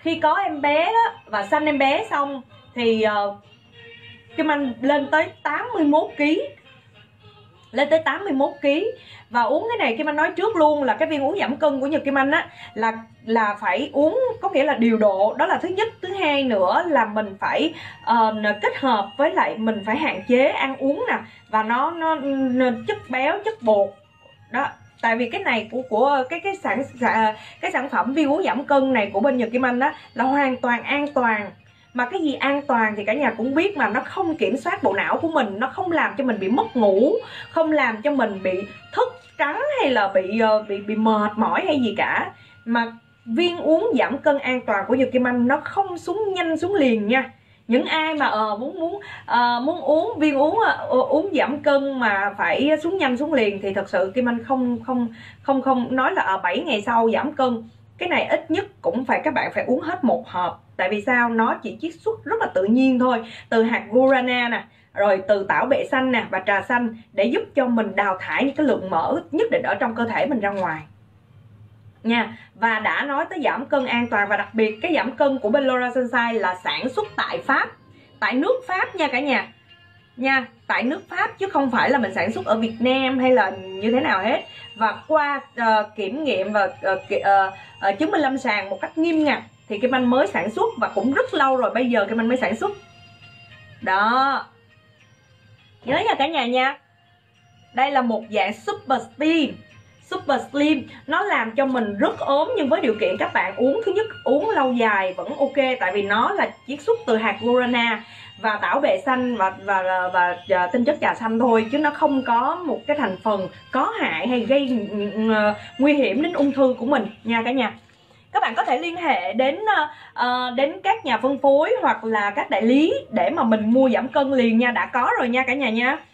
khi có em bé đó và sanh em bé xong thì Kim Anh lên tới 81 kg. Lên tới 81 kg. Và uống cái này Kim Anh nói trước luôn là cái viên uống giảm cân của Nhật Kim Anh á là phải uống, có nghĩa là điều độ, đó là thứ nhất. Thứ hai nữa là mình phải kết hợp với lại mình phải hạn chế ăn uống nè, và nó chất béo, chất bột đó. Tại vì cái này của cái sản phẩm viên uống giảm cân này của bên Nhật Kim Anh đó là hoàn toàn an toàn. Mà cái gì an toàn thì cả nhà cũng biết mà, nó không kiểm soát bộ não của mình, nó không làm cho mình bị mất ngủ, không làm cho mình bị thức trắng hay là bị mệt mỏi hay gì cả. Mà viên uống giảm cân an toàn của Nhật Kim Anh nó không xuống nhanh xuống liền nha. Những ai mà muốn uống viên uống giảm cân mà phải xuống nhanh xuống liền thì thật sự Kim Anh không nói là 7 ngày sau giảm cân. Cái này ít nhất cũng phải các bạn phải uống hết một hộp. Tại vì sao? Nó chỉ chiết xuất rất là tự nhiên thôi, từ hạt guarana nè, rồi từ tảo bẹ xanh nè và trà xanh, để giúp cho mình đào thải những cái lượng mỡ nhất định ở trong cơ thể mình ra ngoài nha. Và đã nói tới giảm cân an toàn, và đặc biệt cái giảm cân của bên Laura Sunshine là sản xuất tại Pháp, tại nước Pháp nha cả nhà nha, tại nước Pháp chứ không phải là mình sản xuất ở Việt Nam hay là như thế nào hết. Và qua kiểm nghiệm và chứng minh lâm sàng một cách nghiêm ngặt thì Kim Anh mới sản xuất, và cũng rất lâu rồi, bây giờ Kim Anh mới sản xuất đó. Nhớ nha cả nhà nha. Đây là một dạng super slim. Super slim nó làm cho mình rất ốm, nhưng với điều kiện các bạn uống, thứ nhất uống lâu dài vẫn ok, tại vì nó là chiết xuất từ hạt guarana và tảo bẹ xanh và tinh chất trà xanh thôi, chứ nó không có một cái thành phần có hại hay gây nguy hiểm đến ung thư của mình nha cả nhà. Các bạn có thể liên hệ đến các nhà phân phối hoặc là các đại lý để mà mình mua giảm cân liền nha, đã có rồi nha cả nhà nha.